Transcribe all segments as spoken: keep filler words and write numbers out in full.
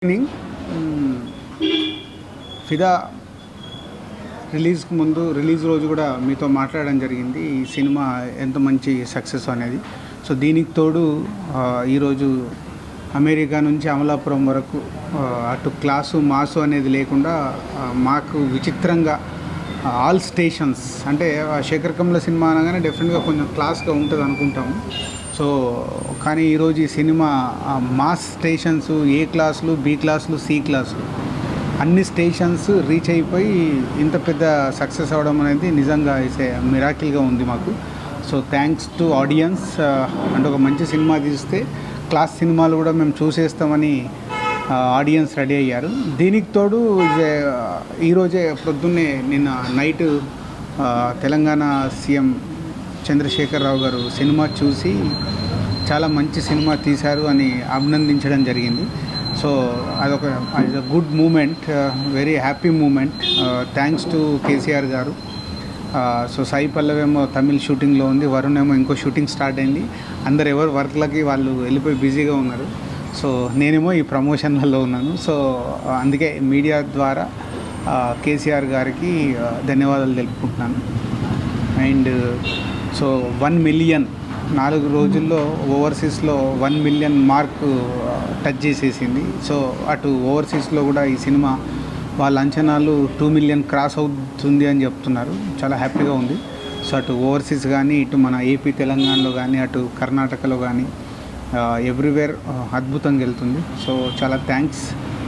ఫిదా రిలీజ్కి ముందు రిలీజ్ రోజు కూడా మీతో మాట్లాడడం జరిగింది ఈ సినిమా ఎంత మంచి సక్సెస్ అనేది. సో దీనికి తోడు ఈరోజు అమెరికా నుంచి అమలాపురం వరకు అటు క్లాసు మాసు అనేది లేకుండా మాకు విచిత్రంగా ఆల్ స్టేషన్స్ అంటే శేఖర్ కమల సినిమా అనగానే డెఫినెట్గా కొంచెం క్లాస్గా ఉంటుంది అనుకుంటాము. సో కానీ ఈరోజు ఈ సినిమా మాస్ స్టేషన్స్ ఏ క్లాసులు బి క్లాసులు సి క్లాసులు అన్ని స్టేషన్స్ రీచ్ అయిపోయి ఇంత పెద్ద సక్సెస్ అవ్వడం అనేది నిజంగా ఇసే మిరాకిల్గా ఉంది మాకు. So thanks to audience. అంటే ఒక మంచి సినిమా తీస్తే క్లాస్ సినిమాలు కూడా మేము చూసేస్తామని ఆడియన్స్ రెడీ అయ్యారు. దీనికి తోడు ఈరోజే పొద్దున్నే నిన్న నైట్ తెలంగాణ సీఎం చంద్రశేఖరరావు గారు సినిమా చూసి చాలా మంచి సినిమా తీశారు అని అభినందించడం జరిగింది. సో అదొక it's a good moment, very happy moment. Thanks to KCR garu. So Sai పల్లవేమో Tamil షూటింగ్లో ఉంది, వరుణ్ ఏమో ఇంకో షూటింగ్ స్టార్ట్ అయింది. అందరు ఎవరు వర్క్లకి వాళ్ళు వెళ్ళిపోయి బిజీగా ఉన్నారు. సో నేనేమో ఈ ప్రమోషన్లలో ఉన్నాను. సో అందుకే మీడియా ద్వారా కేసీఆర్ గారికి ధన్యవాదాలు తెలుపుకుంటున్నాను. అండ్ సో వన్ మిలియన్ నాలుగు రోజుల్లో ఓవర్సీస్లో వన్ మిలియన్ మార్క్ టచ్ చేసేసింది. సో అటు ఓవర్సీస్లో కూడా ఈ సినిమా వాళ్ళ అంచనాలు టూ మిలియన్ క్రాస్ అవుతుంది అని చెప్తున్నారు. చాలా హ్యాపీగా ఉంది. సో అటు ఓవర్సీస్ కానీ ఇటు మన ఏపీ తెలంగాణలో కానీ అటు కర్ణాటకలో కానీ ఎవ్రీవేర్ అద్భుతంగా వెళ్తుంది. సో చాలా thanks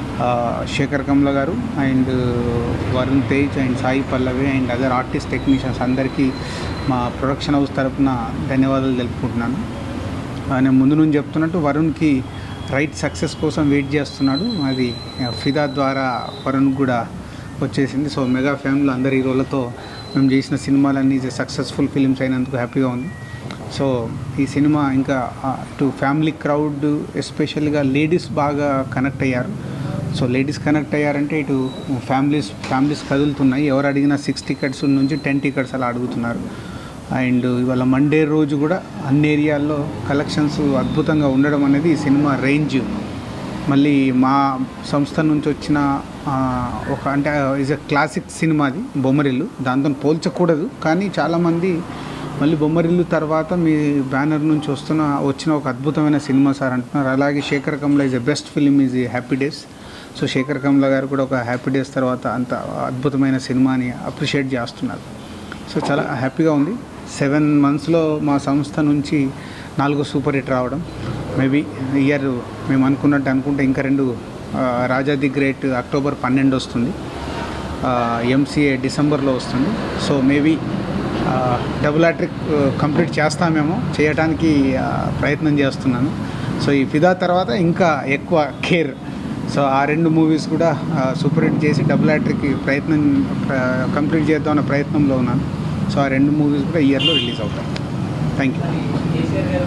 Sekhar Kammula garu and Varun Tej and Sai Pallavi and other artist technicians అందరికీ మా ప్రొడక్షన్ హౌస్ తరఫున ధన్యవాదాలు తెలుపుకుంటున్నాను. నేను ముందు నుంచి చెప్తున్నట్టు వరుణ్కి రైట్ సక్సెస్ కోసం వెయిట్ చేస్తున్నాడు. అది ఫిదా ద్వారా వరుణ్ కూడా వచ్చేసింది. సో మెగా ఫ్యామిలీ అందరి హీరోలతో మేము చేసిన సినిమాలన్నీ సక్సెస్ఫుల్ ఫిలిమ్స్ అయినందుకు హ్యాపీగా ఉంది. సో ఈ సినిమా ఇంకా టు ఫ్యామిలీ క్రౌడ్ ఎస్పెషల్గా లేడీస్ బాగా కనెక్ట్ అయ్యారు. సో లేడీస్ కనెక్ట్ అయ్యారంటే ఇటు ఫ్యామిలీస్ ఫ్యామిలీస్ కదులుతున్నాయి. ఎవరు అడిగినా సిక్స్ టికెట్స్ నుంచి టెన్ టికెట్స్ అలా అడుగుతున్నారు. అండ్ ఇవాళ మండే రోజు కూడా అన్ని ఏరియాల్లో కలెక్షన్స్ అద్భుతంగా ఉండడం అనేది ఈ సినిమా రేంజ్. మళ్ళీ మా సంస్థ నుంచి వచ్చిన ఒక అంటే ఈజ్ అ క్లాసిక్ సినిమా అది బొమ్మరిల్లు, దాంతో పోల్చకూడదు. కానీ చాలామంది మళ్ళీ బొమ్మరిల్లు తర్వాత మీ బ్యానర్ నుంచి వస్తున్న వచ్చిన ఒక అద్భుతమైన సినిమా సార్ అంటున్నారు. అలాగే Sekhar Kammula is a best film is happy days. So Sekhar Kammula garu కూడా ఒక హ్యాపీ డేస్ తర్వాత అంత అద్భుతమైన సినిమాని అప్రిషియేట్ చేస్తున్నారు. సో చాలా హ్యాపీగా ఉంది. సెవెన్ మంత్స్లో మా సంస్థ నుంచి నాలుగు సూపర్ హిట్ రావడం, మేబీ ఇయర్ మేము అనుకున్నట్టు అనుకుంటే ఇంకా రెండు రాజా ది గ్రేట్ అక్టోబర్ పన్నెండు వస్తుంది, ఎంసీఏ డిసెంబర్లో వస్తుంది. So maybe double hattrick complete చేస్తామేమో, చేయడానికి ప్రయత్నం చేస్తున్నాను. సో ఈ ఫిదా తర్వాత ఇంకా ఎక్కువ కేర్. సో ఆ రెండు మూవీస్ కూడా సూపర్ హిట్ చేసి డబుల్ హ్యాట్రిక్ ప్రయత్నం కంప్లీట్ చేద్దామన్న ప్రయత్నంలో ఉన్నాను. సో ఆ రెండు మూవీస్ కూడా ఇయర్లో రిలీజ్ అవుతాయి. Thank you.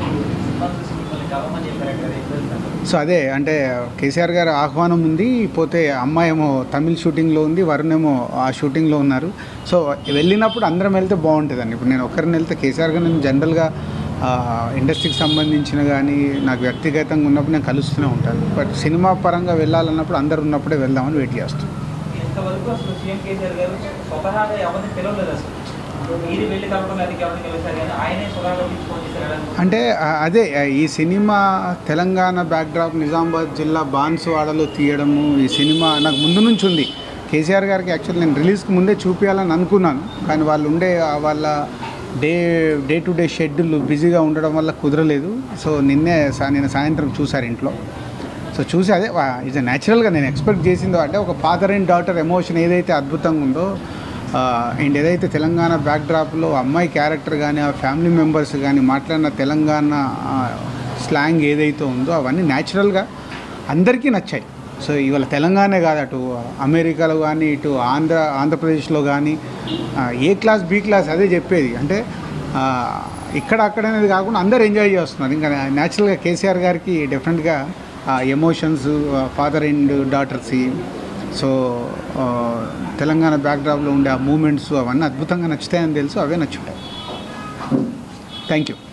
సో అదే అంటే కేసీఆర్ గారు ఆహ్వానం ఉంది, పోతే అమ్మాయి ఏమో తమిళ్ షూటింగ్లో ఉంది, వరుణ్ ఏమో ఆ షూటింగ్లో ఉన్నారు. సో వెళ్ళినప్పుడు అందరం వెళ్తే బాగుంటుందండి. ఇప్పుడు నేను ఒక్కరిని వెళ్తే కేసీఆర్ గారు నేను జనరల్గా ఇండస్ట్రీకి సంబంధించిన కానీ నాకు వ్యక్తిగతంగా ఉన్నప్పుడు నేను కలుస్తూనే ఉంటాను. బట్ సినిమా పరంగా వెళ్ళాలన్నప్పుడు అందరు ఉన్నప్పుడే వెళ్దామని వెయిట్ చేస్తాను. అంటే అదే ఈ సినిమా తెలంగాణ బ్యాక్డ్రాప్ నిజామాబాద్ జిల్లా బాన్సువాడలో తీయడము ఈ సినిమా నాకు ముందు నుంచి ఉంది. కేసీఆర్ గారికి యాక్చువల్లీ నేను రిలీజ్కి ముందే చూపించాలని అనుకున్నాను, కానీ వాళ్ళు ఉండే వాళ్ళ day day to day schedule బిజీగా ఉండడం వల్ల కుదరలేదు. సో నిన్నే నేను సాయంత్రం చూశారు ఇంట్లో. సో చూసి అదే ఇది న్యాచురల్గా నేను ఎక్స్పెక్ట్ చేసిందో అంటే ఒక ఫాదర్ అండ్ డాటర్ ఎమోషన్ ఏదైతే అద్భుతంగా ఉందో అండ్ ఏదైతే తెలంగాణ బ్యాక్డ్రాప్లో అమ్మాయి క్యారెక్టర్ కానీ ఆ ఫ్యామిలీ మెంబర్స్ కానీ మాట్లాడిన తెలంగాణ స్లాంగ్ ఏదైతే ఉందో అవన్నీ న్యాచురల్గా అందరికీ నచ్చాయి. సో ఇవాళ తెలంగాణే కాదు, అటు అమెరికాలో కానీ ఇటు ఆంధ్ర ఆంధ్రప్రదేశ్లో కానీ ఏ క్లాస్ బి క్లాస్ అదే చెప్పేది. అంటే ఇక్కడ అక్కడ అనేది కాకుండా అందరు ఎంజాయ్ చేస్తున్నారు. ఇంకా న్యాచురల్గా కేసీఆర్ గారికి డెఫినెట్గా emotions father and daughters, so Telangana బ్యాక్డ్రాప్లో ఉండే ఆ మూమెంట్స్ అవన్నీ అద్భుతంగా నచ్చుతాయని తెలుసు, అవే నచ్చుంటాయి. Thank you.